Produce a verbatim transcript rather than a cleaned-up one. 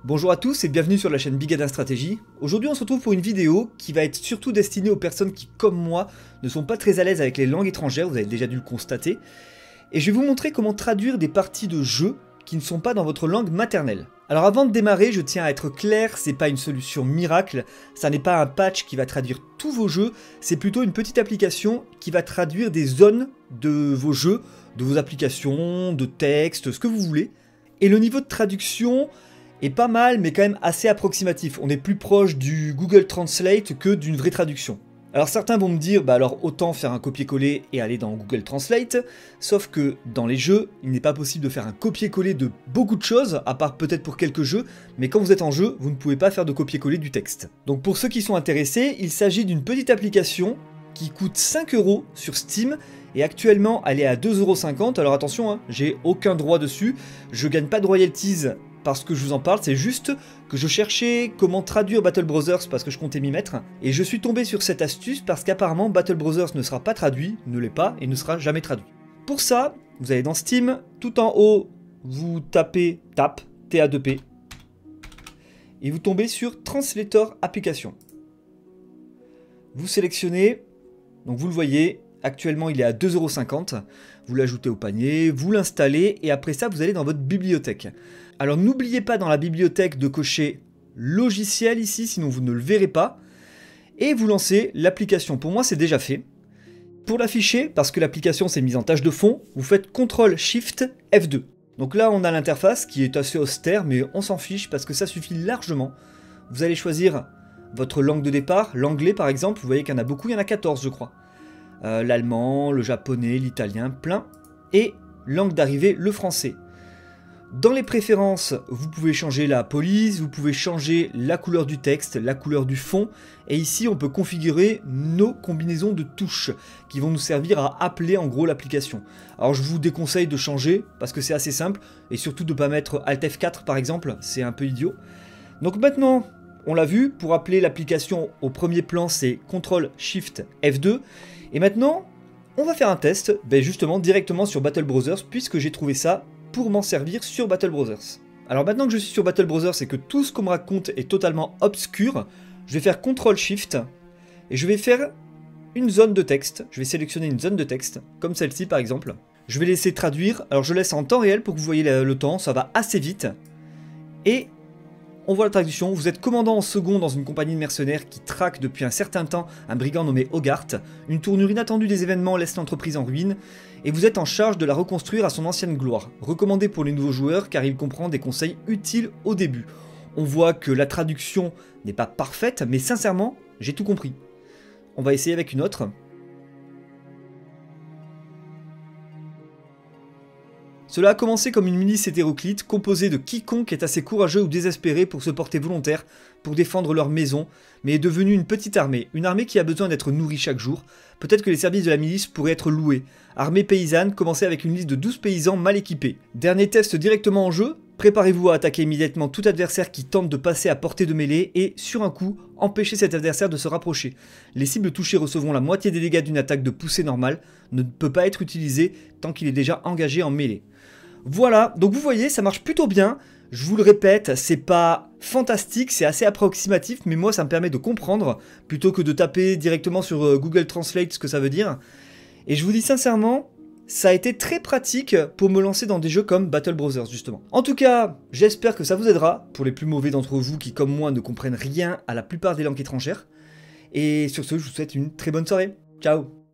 Bonjour à tous et bienvenue sur la chaîne Big Adin Stratégie. Aujourd'hui on se retrouve pour une vidéo qui va être surtout destinée aux personnes qui, comme moi, ne sont pas très à l'aise avec les langues étrangères, vous avez déjà dû le constater. Et je vais vous montrer comment traduire des parties de jeux qui ne sont pas dans votre langue maternelle. Alors avant de démarrer, je tiens à être clair, c'est pas une solution miracle, ça n'est pas un patch qui va traduire tous vos jeux, c'est plutôt une petite application qui va traduire des zones de vos jeux, de vos applications, de textes, ce que vous voulez. Et le niveau de traduction est pas mal, mais quand même assez approximatif. On est plus proche du Google Translate que d'une vraie traduction. Alors certains vont me dire, bah alors autant faire un copier-coller et aller dans Google Translate, sauf que dans les jeux, il n'est pas possible de faire un copier-coller de beaucoup de choses, à part peut-être pour quelques jeux, mais quand vous êtes en jeu, vous ne pouvez pas faire de copier-coller du texte. Donc pour ceux qui sont intéressés, il s'agit d'une petite application qui coûte cinq euros sur Steam, et actuellement elle est à deux euros cinquante, alors attention, hein, j'ai aucun droit dessus, je gagne pas de royalties parce que je vous en parle, c'est juste que je cherchais comment traduire Battle Brothers parce que je comptais m'y mettre, et je suis tombé sur cette astuce parce qu'apparemment Battle Brothers ne sera pas traduit, ne l'est pas, et ne sera jamais traduit. Pour ça, vous allez dans Steam, tout en haut, vous tapez tap, T A deux P, et vous tombez sur Translator Application. Vous sélectionnez, donc vous le voyez, actuellement il est à deux euros cinquante, vous l'ajoutez au panier, vous l'installez, et après ça vous allez dans votre bibliothèque. Alors n'oubliez pas dans la bibliothèque de cocher logiciel ici, sinon vous ne le verrez pas. Et vous lancez l'application. Pour moi c'est déjà fait. Pour l'afficher, parce que l'application s'est mise en tâche de fond, vous faites contrôle shift F deux. Donc là on a l'interface qui est assez austère, mais on s'en fiche parce que ça suffit largement. Vous allez choisir votre langue de départ, l'anglais par exemple, vous voyez qu'il y en a beaucoup, il y en a quatorze je crois. Euh, L'allemand, le japonais, l'italien, plein. Et langue d'arrivée, le français. Dans les préférences, vous pouvez changer la police, vous pouvez changer la couleur du texte, la couleur du fond, et ici on peut configurer nos combinaisons de touches qui vont nous servir à appeler en gros l'application. Alors je vous déconseille de changer parce que c'est assez simple, et surtout de ne pas mettre Alt F quatre par exemple, c'est un peu idiot. Donc maintenant, on l'a vu, pour appeler l'application au premier plan c'est contrôle shift F deux, et maintenant on va faire un test, ben justement directement sur Battle Brothers puisque j'ai trouvé ça pour m'en servir sur Battle Brothers. Alors maintenant que je suis sur Battle Brothers et que tout ce qu'on me raconte est totalement obscur, je vais faire contrôle shift et je vais faire une zone de texte. Je vais sélectionner une zone de texte, comme celle-ci par exemple. Je vais laisser traduire, alors je laisse en temps réel pour que vous voyez le, le temps, ça va assez vite. Et on voit la traduction, vous êtes commandant en second dans une compagnie de mercenaires qui traque depuis un certain temps un brigand nommé Hogarth. Une tournure inattendue des événements laisse l'entreprise en ruine, et vous êtes en charge de la reconstruire à son ancienne gloire. Recommandé pour les nouveaux joueurs car il comprend des conseils utiles au début. On voit que la traduction n'est pas parfaite, mais sincèrement, j'ai tout compris. On va essayer avec une autre. Cela a commencé comme une milice hétéroclite composée de quiconque est assez courageux ou désespéré pour se porter volontaire pour défendre leur maison, mais est devenue une petite armée, une armée qui a besoin d'être nourrie chaque jour. Peut-être que les services de la milice pourraient être loués. Armée paysanne, commencez avec une liste de douze paysans mal équipés. Dernier test directement en jeu, préparez-vous à attaquer immédiatement tout adversaire qui tente de passer à portée de mêlée et, sur un coup, empêchez cet adversaire de se rapprocher. Les cibles touchées recevront la moitié des dégâts d'une attaque de poussée normale, ne peut pas être utilisé tant qu'il est déjà engagé en mêlée. Voilà, donc vous voyez, ça marche plutôt bien. Je vous le répète, c'est pas fantastique, c'est assez approximatif, mais moi ça me permet de comprendre, plutôt que de taper directement sur Google Translate ce que ça veut dire. Et je vous dis sincèrement, ça a été très pratique pour me lancer dans des jeux comme Battle Brothers justement. En tout cas, j'espère que ça vous aidera, pour les plus mauvais d'entre vous qui comme moi ne comprennent rien à la plupart des langues étrangères. Et sur ce, je vous souhaite une très bonne soirée. Ciao!